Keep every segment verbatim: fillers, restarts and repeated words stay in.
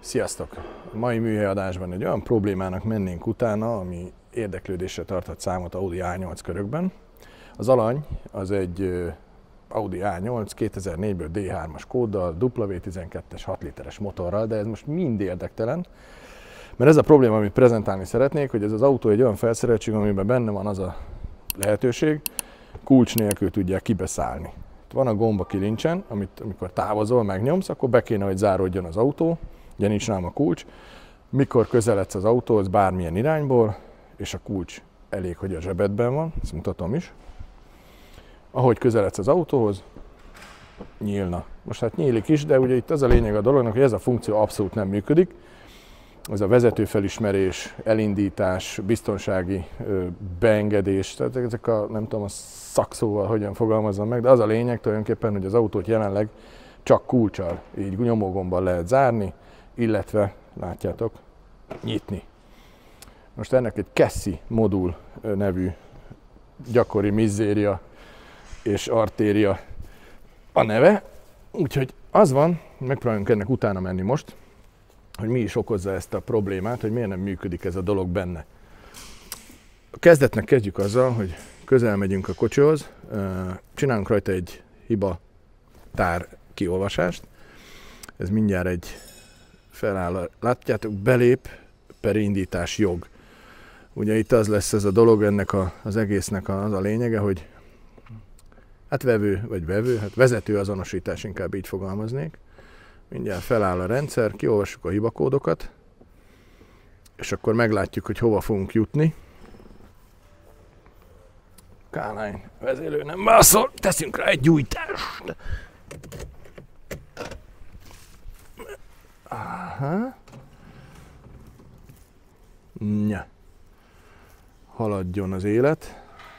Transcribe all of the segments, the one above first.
Sziasztok! A mai műhelyadásban egy olyan problémának mennénk utána, ami érdeklődésre tarthat számot Audi á nyolc körökben. Az alany az egy Audi á nyolc kétezer-négyből dé hármas kóddal, dupla vé tizenkettes hat literes motorral, de ez most mind érdektelen, mert ez a probléma, amit prezentálni szeretnék, hogy ez az autó egy olyan felszereltség, amiben benne van az a lehetőség, kulcs nélkül tudják kibeszállni. Van a gomb a kilincsen, amit amikor távozol, megnyomsz, akkor be kéne, hogy záródjon az autó, ugye nincs rám a kulcs. Mikor közeledsz az autóhoz bármilyen irányból, és a kulcs elég, hogy a zsebedben van, ezt mutatom is. Ahogy közeledsz az autóhoz, nyílna. Most hát nyílik is, de ugye itt az a lényeg a dolognak, hogy ez a funkció abszolút nem működik. Ez a vezetőfelismerés, elindítás, biztonsági ö, beengedés, tehát ezek a, nem tudom a szakszóval hogyan fogalmazzam meg, de az a lényeg tulajdonképpen, hogy az autót jelenleg csak kulccsal, így nyomógombbal lehet zárni, illetve, látjátok, nyitni. Most ennek egy Cassi modul nevű gyakori mizzéria és artéria a neve, úgyhogy az van, megpróbálunk ennek utána menni most, hogy mi is okozza ezt a problémát, hogy miért nem működik ez a dolog benne. A kezdetnek kezdjük azzal, hogy közel megyünk a kocsihoz, csinálunk rajta egy hiba tár kiolvasást. Ez mindjárt egy feláll, látjátok, belép per indítás jog. Ugye itt az lesz ez a dolog, ennek a, az egésznek az a lényege, hogy hát vevő, vagy vevő, hát vezető azonosítás, inkább így fogalmaznék. Mindjárt feláll a rendszer, kiolvassuk a hibakódokat, és akkor meglátjuk, hogy hova fogunk jutni. Kálány vezérlő nem válaszol, teszünk rá egy gyújtást. Aha. Nya. Haladjon az élet.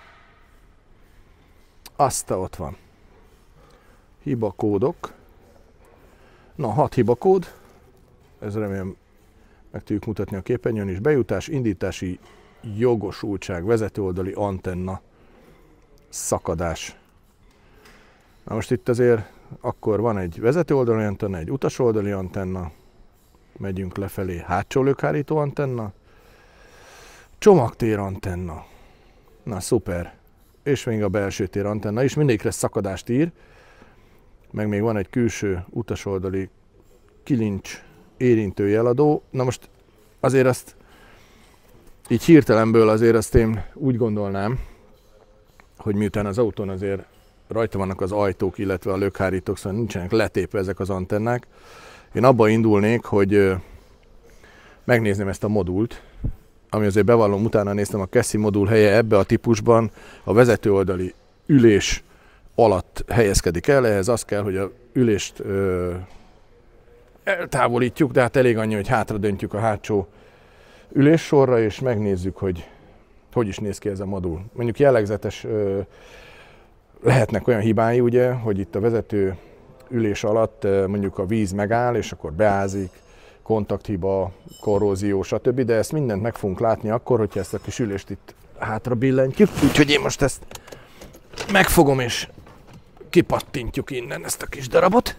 Aztán ott van. Hibakódok. Na, hat hibakód. Ez remélem meg tudjuk mutatni a képernyőn is. Bejutás, indítási jogosultság, vezetőoldali antenna, szakadás. Na most itt azért akkor van egy vezetőoldali antenna, egy utasoldali antenna, megyünk lefelé, hátsó lökhárító antenna, csomagtér antenna, na szuper, és még a belső tér antenna is, mindegyikre szakadást ír, meg még van egy külső utasoldali kilincs érintő jeladó. Na most azért azt így hirtelenből azért azt én úgy gondolnám, hogy miután az autón azért rajta vannak az ajtók, illetve a lökhárítók, szóval nincsenek letépve ezek az antennák. Én abba indulnék, hogy megnézném ezt a modult, ami azért bevallom, utána néztem, a Cassi modul helye ebbe a típusban a vezetőoldali ülés alatt helyezkedik el. Ehhez az kell, hogy a ülést ö, eltávolítjuk, de hát elég annyi, hogy hátra döntjük a hátsó üléssorra, és megnézzük, hogy hogy is néz ki ez a modul. Mondjuk jellegzetes ö, lehetnek olyan hibái, ugye, hogy itt a vezető ülés alatt mondjuk a víz megáll, és akkor beázik, kontakthiba, korrózió, stb. De ezt mindent meg fogunk látni akkor, hogyha ezt a kis ülést itt hátra billentjük. Úgyhogy én most ezt megfogom, és kipattintjuk innen ezt a kis darabot.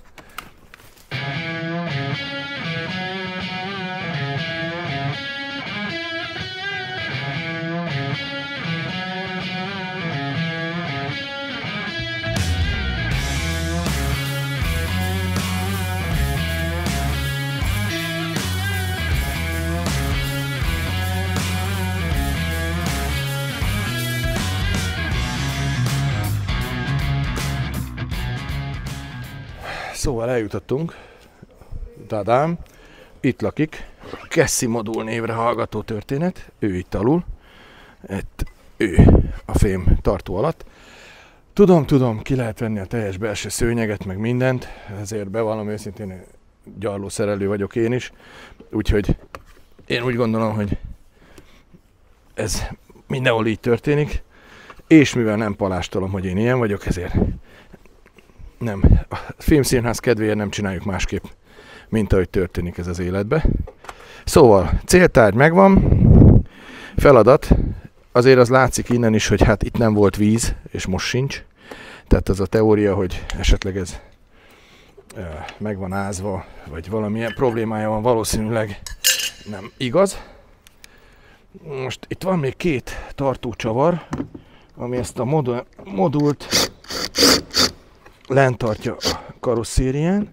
Szóval eljutottunk, tadám, itt lakik, Cassi modul névre hallgató történet, ő itt alul, itt ő a fém tartó alatt. Tudom, tudom, ki lehet venni a teljes belső szőnyeget, meg mindent, ezért bevallom őszintén, gyarlószerelő vagyok én is, úgyhogy én úgy gondolom, hogy ez mindenhol így történik, és mivel nem palástolom, hogy én ilyen vagyok, ezért nem, a filmszínház kedvéért nem csináljuk másképp, mint ahogy történik ez az életbe. Szóval, céltárgy megvan, feladat, azért az látszik innen is, hogy hát itt nem volt víz, és most sincs. Tehát az a teória, hogy esetleg ez meg van ázva, vagy valamilyen problémája van, valószínűleg nem igaz. Most itt van még két tartócsavar, ami ezt a modul, modult lent tartja a karosszérián.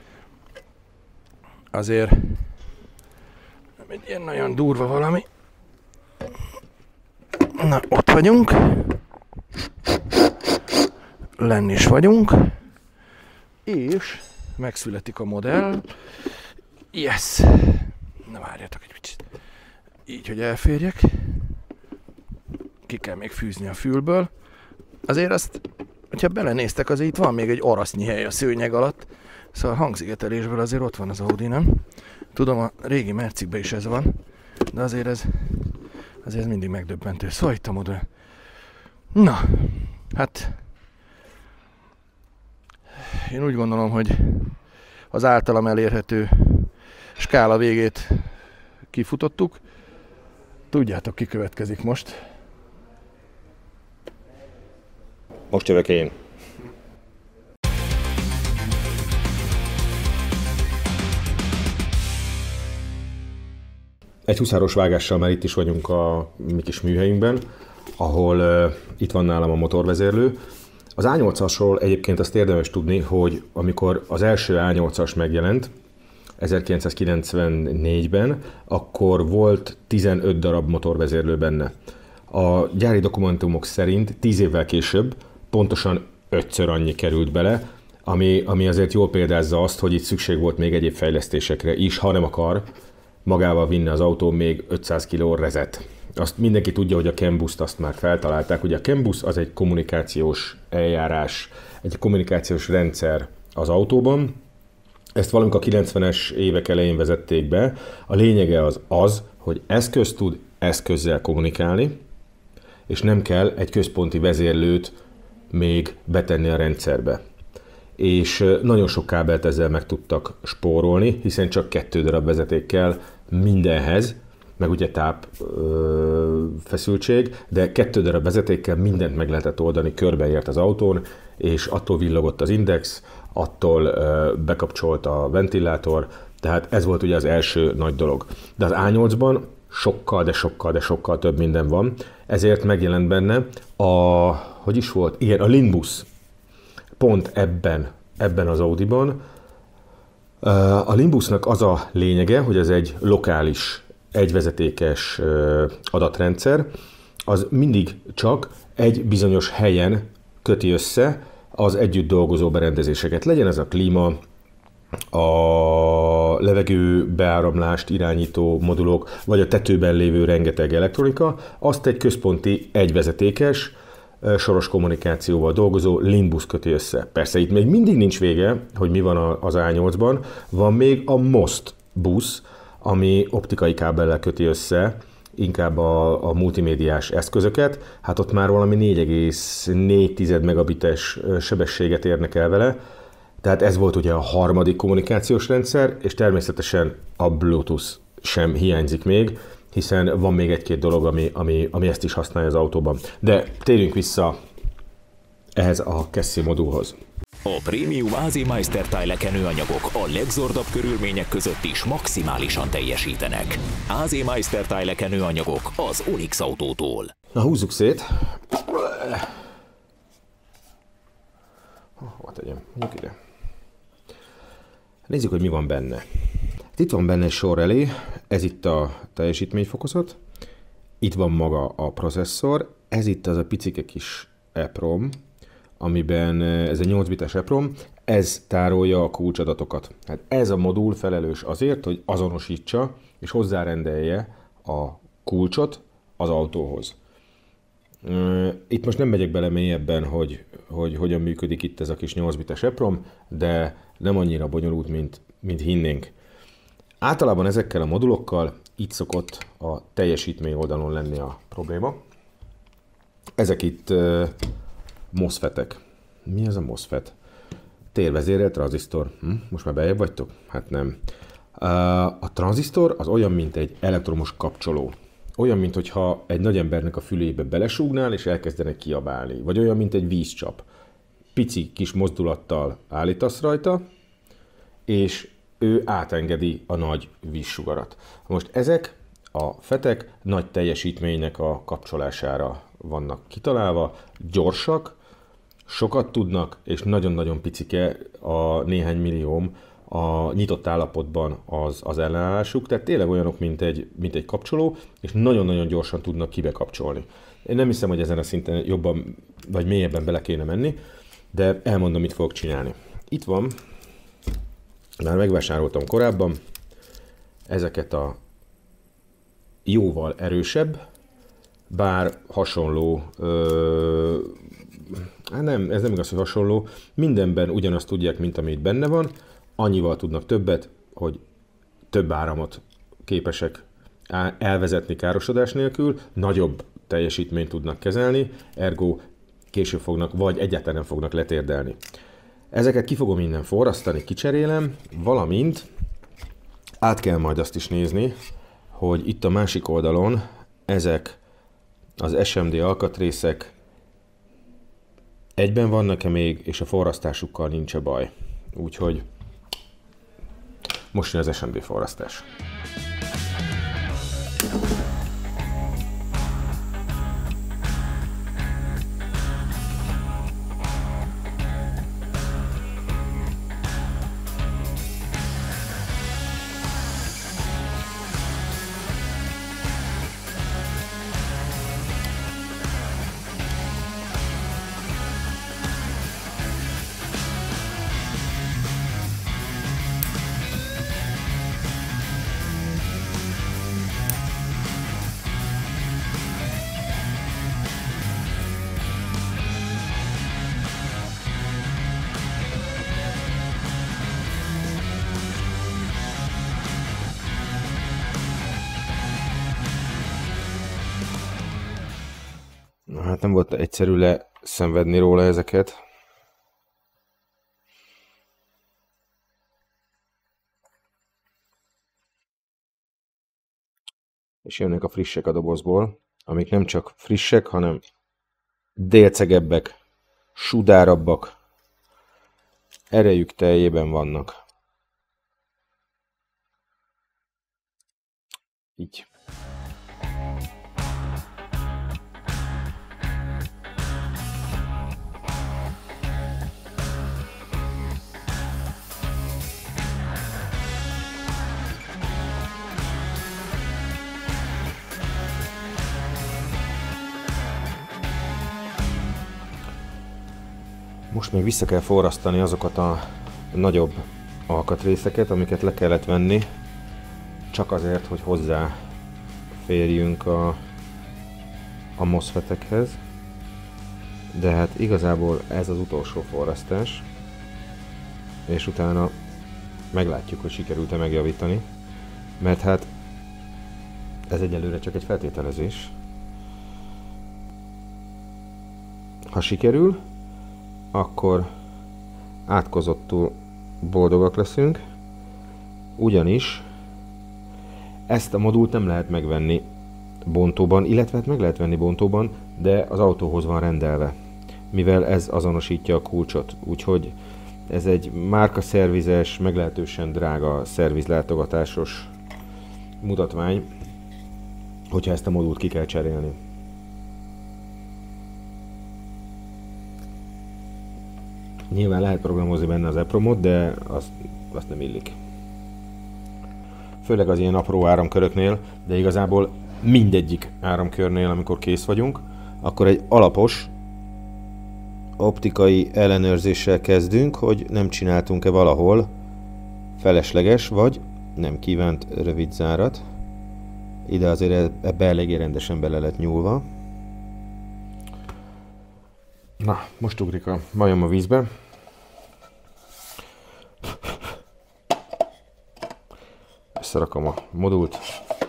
Azért nem egy ilyen nagyon durva valami. Na, ott vagyunk. Lenn is vagyunk. És megszületik a modell. Yes! Na várjatok egy kicsit. Így, hogy elférjek. Ki kell még fűzni a fülből. Azért azt, hogyha belenéztek, azért itt van még egy arasznyi hely a szőnyeg alatt. Szóval a hangszigetelésből azért ott van az Audi, nem? Tudom, a régi Mercikben is ez van, de azért ez, azért ez mindig megdöbbentő. Szóval itt a modell. Na, hát én úgy gondolom, hogy az általam elérhető skála végét kifutottuk. Tudjátok, ki következik most? Most jövök én. Egy huszáros vágással már itt is vagyunk a mi kis műhelyünkben, ahol uh, itt van nálam a motorvezérlő. Az á nyolcasról egyébként azt érdemes tudni, hogy amikor az első á nyolcas megjelent, ezerkilencszázkilencvennégyben, akkor volt tizenöt darab motorvezérlő benne. A gyári dokumentumok szerint tíz évvel később pontosan ötször annyi került bele, ami, ami azért jól példázza azt, hogy itt szükség volt még egyéb fejlesztésekre is, ha nem akar magával vinni az autó még ötszáz kiló rezet. Azt mindenki tudja, hogy a CAN buszt azt már feltalálták. Ugye a CAN busz az egy kommunikációs eljárás, egy kommunikációs rendszer az autóban. Ezt valamikor a kilencvenes évek elején vezették be. A lényege az az, hogy eszköz tud eszközzel kommunikálni, és nem kell egy központi vezérlőt még betenni a rendszerbe. És nagyon sok kábelt ezzel meg tudtak spórolni, hiszen csak kettő darab vezeték kell mindenhez, meg ugye táp ö, feszültség, de kettő darab vezetékkel mindent meg lehetett oldani, körbeért az autón, és attól villogott az index, attól ö, bekapcsolt a ventilátor, tehát ez volt ugye az első nagy dolog. De az á nyolcban sokkal, de sokkal, de sokkal több minden van, ezért megjelent benne a, hogy is volt, igen, a Limbus, pont ebben, ebben az Audiban. A Limbusnak az a lényege, hogy ez egy lokális, egyvezetékes adatrendszer, az mindig csak egy bizonyos helyen köti össze az együtt dolgozó berendezéseket. Legyen ez a klíma, a levegő beáramlást irányító modulok, vagy a tetőben lévő rengeteg elektronika, azt egy központi, egyvezetékes, soros kommunikációval dolgozó Limbus köti össze. Persze itt még mindig nincs vége, hogy mi van az á nyolcban, van még a MOST busz, ami optikai kábellel köti össze inkább a, a multimédiás eszközöket, hát ott már valami négy egész négy megabites sebességet érnek el vele, tehát ez volt ugye a harmadik kommunikációs rendszer, és természetesen a Bluetooth sem hiányzik még, hiszen van még egy-két dolog, ami, ami, ami ezt is használja az autóban. De térjünk vissza ehhez a Cassi modulhoz. A prémium á zé Meister tájlekenőanyagok a legzordabb körülmények között is maximálisan teljesítenek. á zé Meister tájlekenőanyagok az Onyx autótól. Na, húzzuk szét. Hova tegyem? Mondjuk ide. Nézzük, hogy mi van benne. Itt van benne egy sor elé, ez itt a teljesítményfokozat, itt van maga a processzor, ez itt az a picike kis EPROM, amiben ez egy nyolc bites EPROM, ez tárolja a kulcsadatokat. Hát ez a modul felelős azért, hogy azonosítsa és hozzárendelje a kulcsot az autóhoz. Itt most nem megyek bele mélyebben, hogy, hogy hogyan működik itt ez a kis nyolc bites EPROM, de nem annyira bonyolult, mint, mint hinnénk. Általában ezekkel a modulokkal itt szokott a teljesítmény oldalon lenni a probléma. Ezek itt uh, MOSFET-ek. Mi az a MOSFET? Térvezérelt tranzisztor. Hm? Most már bejebb vagytok? Hát nem. Uh, a tranzisztor az olyan, mint egy elektromos kapcsoló. Olyan, mintha egy nagy embernek a fülébe belesúgnál, és elkezdene kiabálni. Vagy olyan, mint egy vízcsap. Pici kis mozdulattal állítasz rajta, és ő átengedi a nagy vízsugarat. Most ezek a fetek nagy teljesítménynek a kapcsolására vannak kitalálva, gyorsak, sokat tudnak, és nagyon-nagyon picike a néhány millióm a nyitott állapotban az, az ellenállásuk, tehát tényleg olyanok, mint egy, mint egy kapcsoló, és nagyon-nagyon gyorsan tudnak kibekapcsolni. Én nem hiszem, hogy ezen a szinten jobban vagy mélyebben bele kéne menni, de elmondom, mit fogok csinálni. Itt van, már megvásároltam korábban ezeket a jóval erősebb, bár hasonló, ö, hát nem, ez nem igaz, hogy hasonló, mindenben ugyanazt tudják, mint ami itt benne van, annyival tudnak többet, hogy több áramot képesek elvezetni károsodás nélkül, nagyobb teljesítményt tudnak kezelni, ergo később fognak, vagy egyáltalán nem fognak letérdelni. Ezeket ki fogom innen forrasztani, kicserélem, valamint át kell majd azt is nézni, hogy itt a másik oldalon ezek az es em dé alkatrészek egyben vannak-e még, és a forrasztásukkal nincs-e baj. Úgyhogy most jön az es em dé forrasztás. Hát nem volt egyszerű leszenvedni róla ezeket. És jönnek a frissek a dobozból, amik nem csak frissek, hanem délcegebbek, sudárabbak, erejük teljében vannak. Így. Most még vissza kell forrasztani azokat a nagyobb alkatrészeket, amiket le kellett venni, csak azért, hogy hozzá férjünk a, a MOSFET-ekhez. De hát igazából ez az utolsó forrasztás, és utána meglátjuk, hogy sikerült-e megjavítani, mert hát ez egyelőre csak egy feltételezés. Ha sikerül, akkor átkozottul boldogak leszünk, ugyanis ezt a modult nem lehet megvenni bontóban, illetve meg lehet venni bontóban, de az autóhoz van rendelve, mivel ez azonosítja a kulcsot. Úgyhogy ez egy márkaszervizes, meglehetősen drága szervizlátogatásos mutatvány, hogyha ezt a modult ki kell cserélni. Nyilván lehet programozni benne az EPROM-ot, de azt, azt nem illik. Főleg az ilyen apró áramköröknél, de igazából mindegyik áramkörnél, amikor kész vagyunk, akkor egy alapos optikai ellenőrzéssel kezdünk, hogy nem csináltunk-e valahol felesleges vagy nem kívánt rövid zárat. Ide azért ebbe eléggé rendesen bele lett nyúlva. Na, most ugrik a majom a vízbe. Összerakom a modult,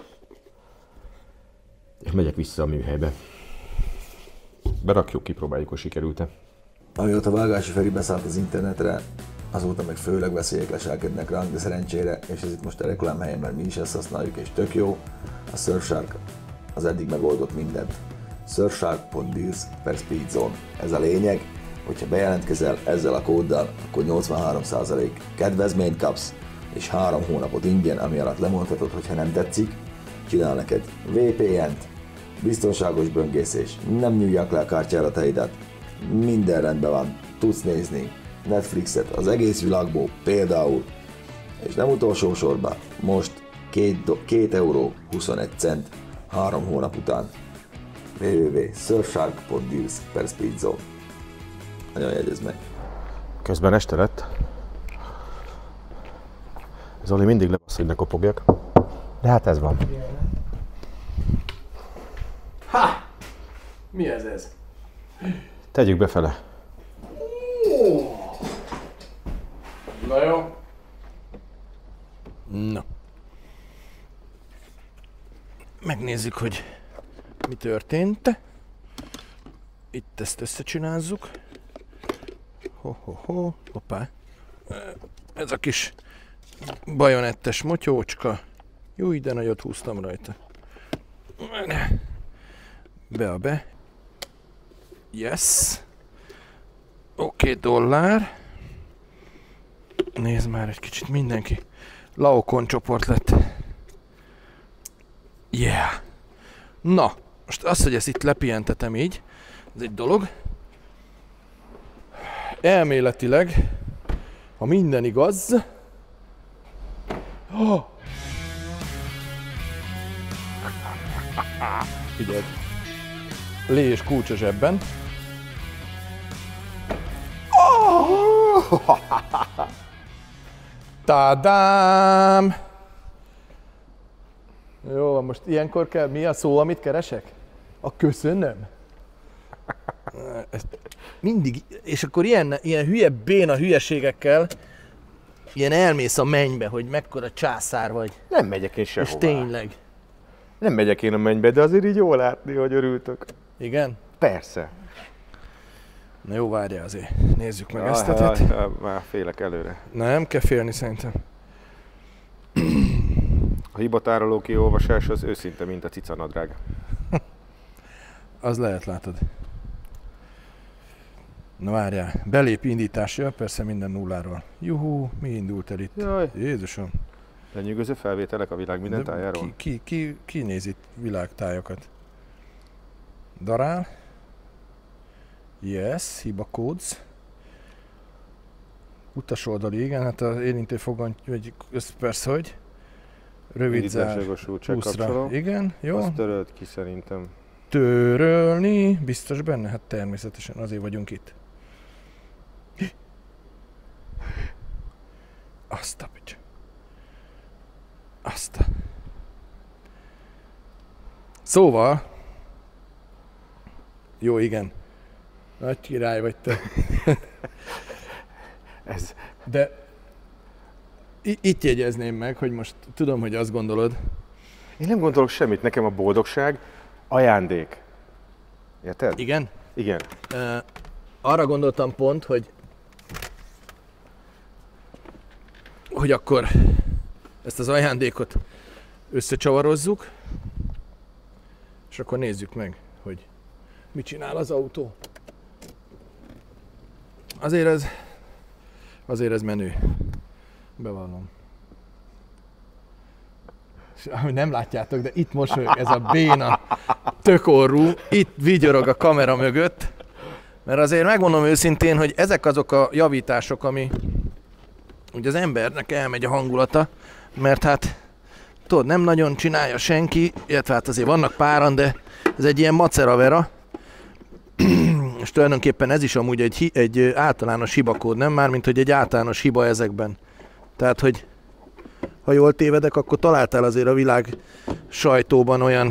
és megyek vissza a műhelybe. Berakjuk, kipróbáljuk, hogy sikerült-e. Amióta Vágási Feri beszállt az internetre, azóta meg főleg veszélyek leselkednek ránk, de szerencsére, és ez itt most a reklámhelyen, mert mi is ezt használjuk, és tök jó, a Surfshark az eddig megoldott mindent. surfshark pont deals per speedzone. Ez a lényeg, hogyha bejelentkezel ezzel a kóddal, akkor nyolcvanhárom százalék kedvezményt kapsz, és három hónapot ingyen, ami alatt lemondhatod, hogyha nem tetszik, csinál neked vé pé en-t, biztonságos böngészés, nem nyúlják le a kártyára teidet, minden rendben van, tudsz nézni Netflixet az egész világból például, és nem utolsó sorban, most két euró huszonegy cent három hónap után. www pont surfshark pont deals per speedzone. Nagyon jegyezd meg. Közben este lett. Zoli mindig lebasz, hogy ne kopogjak. De hát ez van. Ha! Mi ez ez? Tegyük befele. Na jó. Na. Megnézzük, hogy mi történt. Itt ezt összecsinázzuk. Ho-ho-ho. Hoppá. Ez a kis bajonettes motyócska. Júj, de nagyot húztam rajta. Be a be. Yes. Oké, okay, dollár. Nézd már egy kicsit, mindenki Laokon csoport lett. Yeah. Na, most az, hogy ezt itt lepihentetem így, ez egy dolog. Elméletileg, ha minden igaz, oh. Figyeld, lé és kulcs a zsebben. Oh. Tadám! Jó, most ilyenkor kell, mi a szó, amit keresek? A köszönöm. Ezt mindig, és akkor ilyen, ilyen hülye béna hülyeségekkel ilyen elmész a mennybe, hogy mekkora császár vagy. Nem megyek én sehová. És tényleg. Nem megyek én a mennybe, de azért így jól látni, hogy örültök. Igen? Persze. Na jó, várjál azért. Nézzük meg ezt. Ah, ah, már félek előre. Nem kell félni szerintem. A hibatároló kiolvasás az őszinte, mint a cicanadrág. Az lehet, látod. Na várjál, belép indításja, persze minden nulláról. Juhú, mi indult el itt? Jaj. Jézusom. Lenyűgöző felvételek a világ minden De tájáról? Ki, ki, ki, ki néz itt világtájakat? Darál. Yes, hiba codes. Utasoldali, igen, hát az érintő fogany, vagy ez persze, hogy rövid zár, húszra. Igen, jó. Azt töröld ki szerintem. Törölni, biztos benne? Hát természetesen, azért vagyunk itt. Azt a picsa. Azt a... Szóval... Jó, igen. Nagy király vagy te. Ez... De... I- itt jegyezném meg, hogy most tudom, hogy azt gondolod. Én nem gondolok semmit, nekem a boldogság ajándék. Érted? Igen? Igen. Uh, arra gondoltam pont, hogy hogy akkor ezt az ajándékot összecsavarozzuk, és akkor nézzük meg, hogy mit csinál az autó. Azért ez, azért ez menő. Bevallom. Ahogy nem látjátok, de itt mosolyog ez a béna tökorú, itt vigyorog a kamera mögött, mert azért megmondom őszintén, hogy ezek azok a javítások, ami ugye az embernek elmegy a hangulata, mert hát tudod, nem nagyon csinálja senki, illetve hát azért vannak páran, de ez egy ilyen maceravera, és tulajdonképpen ez is amúgy egy, egy általános hibakód, nem már, mint hogy egy általános hiba ezekben. Tehát, hogy ha jól tévedek, akkor találtál azért a világ sajtóban olyan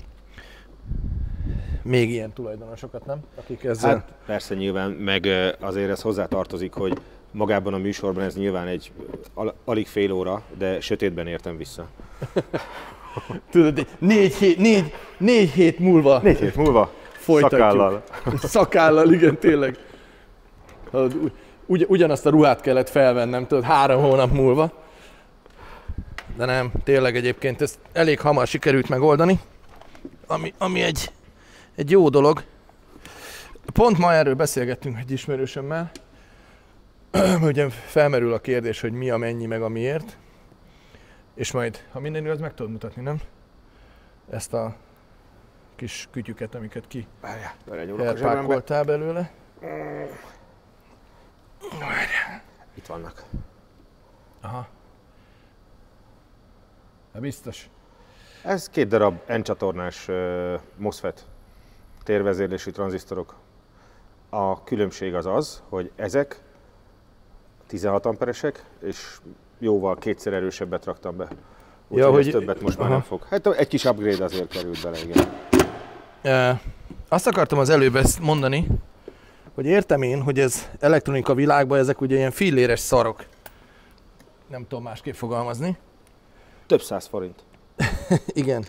még ilyen tulajdonosokat, nem? Akik ezzel... Hát persze nyilván, meg azért ez hozzátartozik, hogy magában a műsorban ez nyilván egy al- alig fél óra, de sötétben értem vissza. Tudod, négy hét, négy, négy hét múlva. Négy hét múlva? Folytatjuk. Szakállal. Szakállal, igen, tényleg. Ugy, ugyanazt a ruhát kellett felvennem, tudod, három hónap múlva. De nem, tényleg egyébként ezt elég hamar sikerült megoldani, ami, ami egy, egy jó dolog. Pont ma erről beszélgettünk egy ismerősömmel, ugye felmerül a kérdés, hogy mi a mennyi, meg a miért, és majd, ha minden igaz, meg tudod mutatni, nem? Ezt a kis kütyüket, amiket ki elpákoltál belőle. Itt vannak. Aha. De biztos. Ez két darab N-csatornás uh, MOSFET térvezérlésű tranzisztorok. A különbség az az, hogy ezek tizenhat amperesek, és jóval kétszer erősebbet raktam be. Úgyhogy ja, hogy többet most aha. már nem fog. Hát egy kis upgrade azért került bele, igen. E, azt akartam az előbb ezt mondani, hogy értem én, hogy ez elektronika világban ezek ugye ilyen filléres szarok. Nem tudom másképp fogalmazni. Több száz forint. Igen.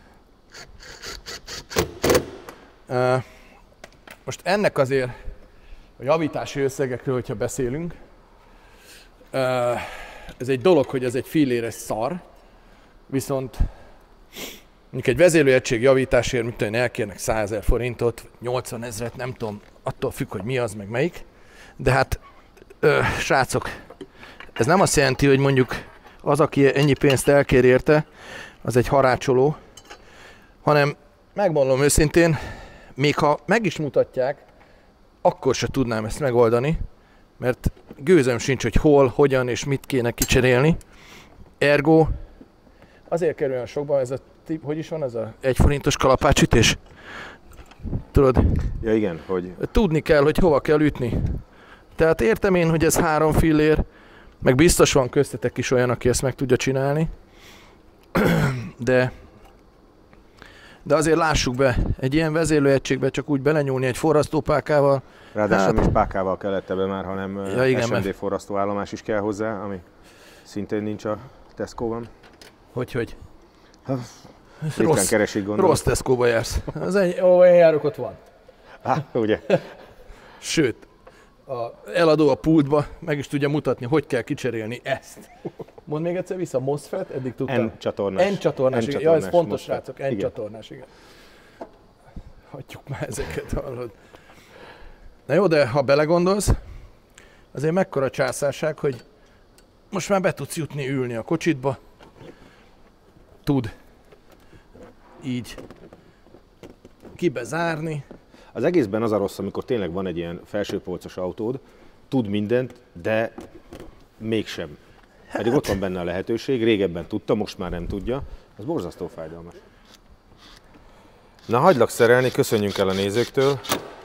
E, most ennek azért a javítási összegekről, hogyha beszélünk, e, ez egy dolog, hogy ez egy filléres szar, viszont mondjuk egy vezérlőegység javításért, mit tudom, elkérnek százezer forintot, nyolcvan ezret, nem tudom, attól függ, hogy mi az, meg melyik. De hát, ö, srácok, ez nem azt jelenti, hogy mondjuk az, aki ennyi pénzt elkér érte, az egy harácsoló, hanem megmondom őszintén, még ha meg is mutatják, akkor se tudnám ezt megoldani, mert gőzöm sincs, hogy hol, hogyan és mit kéne kicserélni. Ergo, azért kerül olyan sokba ez a tip, hogy is van ez a egy forintos kalapácsütés? Tudod? Ja igen, hogy... Tudni kell, hogy hova kell ütni. Tehát értem én, hogy ez három fillér, meg biztos van köztetek is olyan, aki ezt meg tudja csinálni. De, de azért lássuk be, egy ilyen vezérlőegységbe csak úgy belenyúlni egy forrasztópálkával. Ráadásul hát, nem is pákával kellett ebbe már, hanem ja, igen, es em dé mert... forrasztóállomás is kell hozzá, ami szintén nincs a Tesco-ban. Hogy, hogy? Rossz, keresik, rossz Tesco-ba jársz. Az egy, ahol én járok, ott van. Há, ugye? Sőt, a eladó a pultba meg is tudja mutatni, hogy kell kicserélni ezt. Mondd még egyszer vissza, MOSFET, eddig tudtam. N-csatornás. N-csatornás, igen. Ja, ez fontos, srácok, N-csatornás, igen. Hagyjuk már ezeket, hallod. Na jó, de ha belegondolsz, azért mekkora császárság, hogy most már be tudsz jutni, ülni a kocsitba. Tud így kibezárni. Az egészben az a rossz, amikor tényleg van egy ilyen felsőpolcos autód, tud mindent, de mégsem. Pedig hát. Ott van benne a lehetőség, régebben tudta, most már nem tudja. Az borzasztó fájdalmas. Na, hagylak szerelni, köszönjünk el a nézőktől.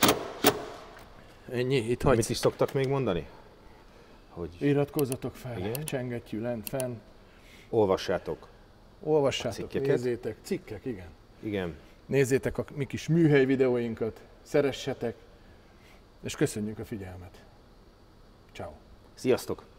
Ennyi, itt hagysz. Mit is szoktak még mondani? Hogy... Iratkozzatok fel, igen? Csengettyű lent, fenn. Olvassátok. Olvassátok, nézzétek. Cikkek, igen. Igen. Nézzétek a mi kis műhely videóinkat, szeressetek, és köszönjük a figyelmet. Ciao. Sziasztok!